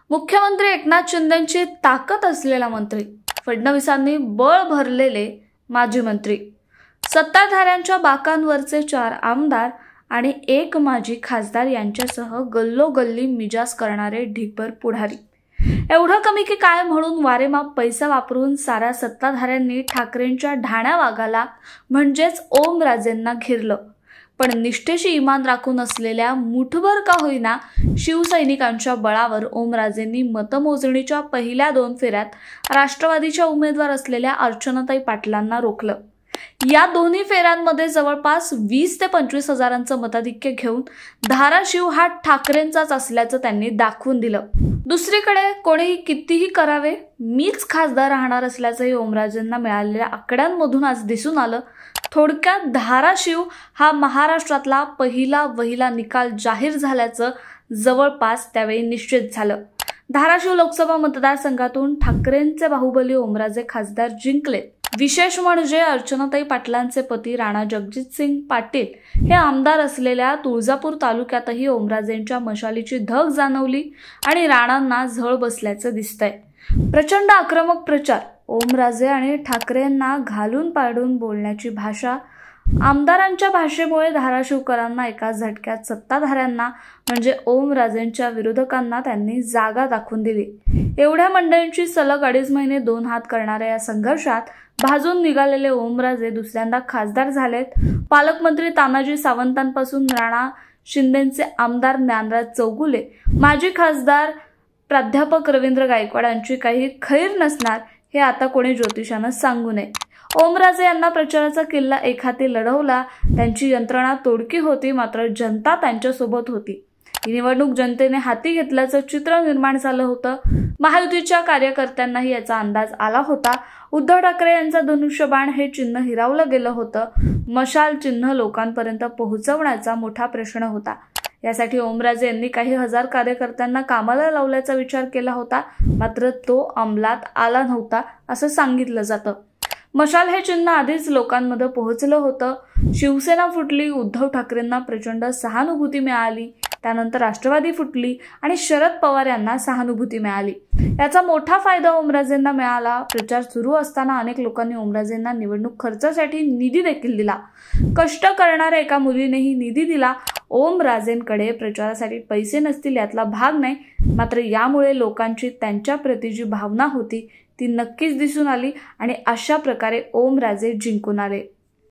मुख्यमंत्री एकनाथ शिंदेंची ताकद असलेला मंत्री, फडणवीसांनी बळ भरलेले माजी मंत्री, सत्ताधाऱ्यांच्या बाकांवरचे 4 आमदार आणि 1 माजी खासदार यांच्यासह गल्लोगल्ली मिजाज करणारे ढिगभर पुढारी. एवढं कमी की काय म्हणून वारेमाप पैसा वापरून साऱ्या सत्ताधाऱ्यांनी ठाकरेंच्या ढाण्या वाघाला म्हणजेच ओमराजेंना घेरलं. पण निष्ठेशी इमान राखून असलेल्या मुठभर का होईना शिवसैनिकांच्या बळावर ओमराजेंनी मतमोजणीच्या पहिल्या 2 फेऱ्यात राष्ट्रवादीच्या उमेदवार असलेल्या अर्चनाताई पाटलांना रोखलं. या दोन्ही फेऱ्यांमध्ये जवळपास 20 ते 25 हजारांचं मताधिक्य घेऊन धाराशिव हा ठाकरेंचाच असल्याचं त्यांनी दाखवून दिलं. दुसरीकडे कोणीही कितीही करावे, मीच खासदार राहणार असल्याचंही ओमराजेंना मिळालेल्या आकड्यांमधून आज दिसून आलं. थोडक्यात धाराशिव हा महाराष्ट्रातला पहिला निकाल जाहीर झाल्याचं जवळपास त्यावेळी निश्चित झालं. धाराशिव लोकसभा मतदारसंघातून ठाकरेंचे बाहुबली ओमराजे खासदार जिंकले. विशेष म्हणजे अर्चनाताई पाटलांचे पती राणा जगजितसिंग पाटील हे आमदार असलेल्या तुळजापूर तालुक्यातही ओमराजेंच्या मशालीची धग जाणवली आणि राणांना झळ बसल्याचं दिसतंय. प्रचंड आक्रमक प्रचार, ओमराजे आणि ठाकरेंना घालून पाडून बोलण्याची भाषा, आमदारांच्या भाषेमुळे धाराशिवकरांना एका झटक्यात सत्ताधाऱ्यांना म्हणजे ओमराजेंच्या विरोधकांना त्यांनी जागा दाखवून दिली. एवढ्या मंडळींची सलग 2.5 महिने 2 हात करणाऱ्या या संघर्षात भाजून निघालेले ओमराजे दुसऱ्यांदा खासदार झालेत. पालकमंत्री तानाजी सावंतांपासून राणा शिंदेंचे आमदार ज्ञानराज चौगुले, माजी खासदार प्राध्यापक रवींद्र गायकवाड यांची काही खैर नसणार हे आता कोणी ज्योतिषानं सांगू नये. ओमराजे यांना प्रचाराचा किल्ला एक हाती लढवला. त्यांची यंत्रणा तोडकी होती, मात्र जनता त्यांच्यासोबत होती. ही निवडणूक जनतेने हाती घेतल्याचं चित्र निर्माण झालं होतं. महायुतीच्या कार्यकर्त्यांनाही याचा अंदाज आला होता. उद्धव ठाकरे यांचा धनुष्यबाण हे चिन्ह हिरावलं गेलं होतं. मशाल चिन्ह लोकांपर्यंत पोहोचवण्याचा मोठा प्रश्न होता. यासाठी ओमराजे यांनी काही हजार कार्यकर्त्यांना कामाला लावल्याचा विचार केला होता, मात्र तो अंमलात आला नव्हता असं सांगितलं जातं. मशाल हे चिन्ह आधीच लोकांमध्ये पोहोचलं होतं. शिवसेना फुटली, उद्धव ठाकरेंना प्रचंड सहानुभूती मिळाली. त्यानंतर राष्ट्रवादी फुटली आणि शरद पवार यांना सहानुभूती मिळाली. याचा मोठा फायदा ओमराजेंना मिळाला. प्रचार सुरू असताना अनेक लोकांनी ओमराजेंना निवडणूक खर्चासाठी निधी देखील दिला. कष्ट करणाऱ्या एका मुलीनेही निधी दिला. ओमराजेंकडे प्रचारासाठी पैसे नसतील यातला भाग नाही, मात्र यामुळे लोकांची त्यांच्याप्रती जी भावना होती ती नक्कीच दिसून आली आणि अशा प्रकारे ओमराजे जिंकून आले.